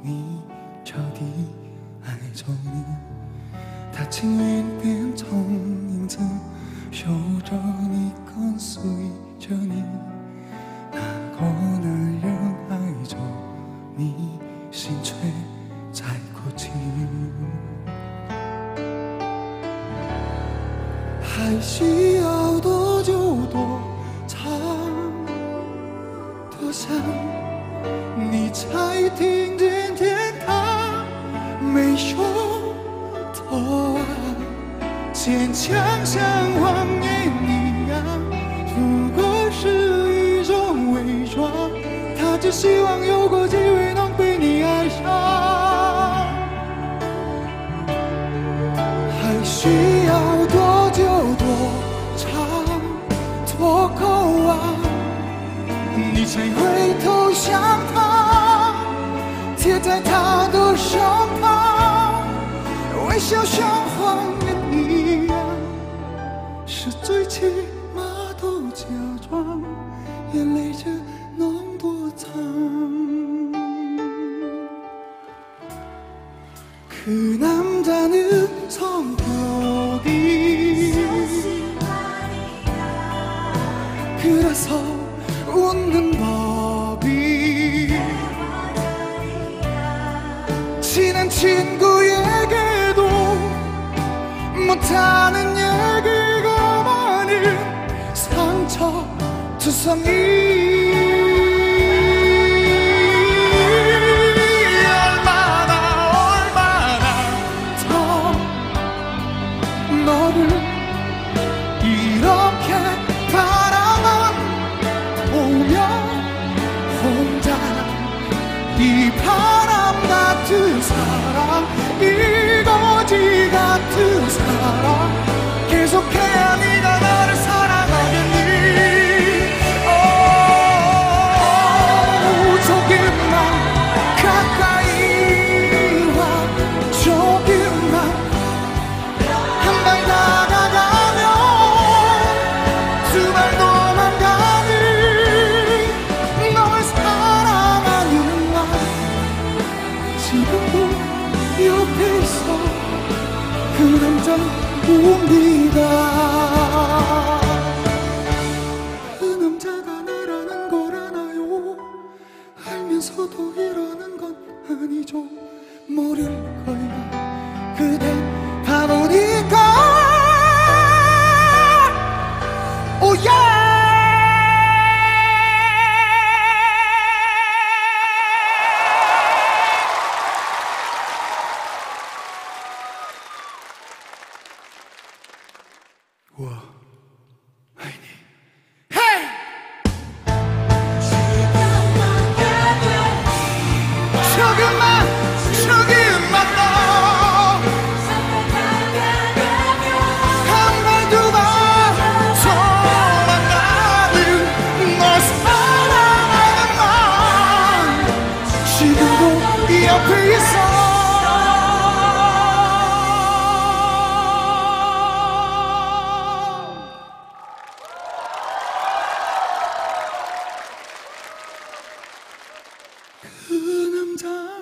你彻底爱着你，他情愿变成影子，守着你，跟随着你。那个男人爱着你，心却在哭泣。还需要多久多长多想，你才听见天堂没有头啊，坚强像谎言一样，不过是一种伪装。他只希望有个机会能被你爱上，还需要多久多长多够啊，你才会投向他，贴在他的身旁，微笑像谎言一样，是最起码都假装，眼泪只能躲藏。그 남자는 성격이 그래서 웃는 법이 친한 친구에게도 못하는 얘기가 많은 상처투성이. 너를 이렇게 바라만 보며 혼자 이 바람 같은 사랑, 이 거지 같은 사랑 계속해야 네가 나를 사랑하겠니. 조금만 가까이 와, 조금만 다가가면 두 발 도망가는 널 사랑하는 나 지금도 옆에 있어. 그 남자 웁니다. 그 남자가 나라는 걸 아나요? 알면서도 이러는 건 아니죠. 모를 거야. 그댄 바보니까. Oh yeah! 와, 아이니. Hey! 조금만 더. 옆에 있어. 그 남자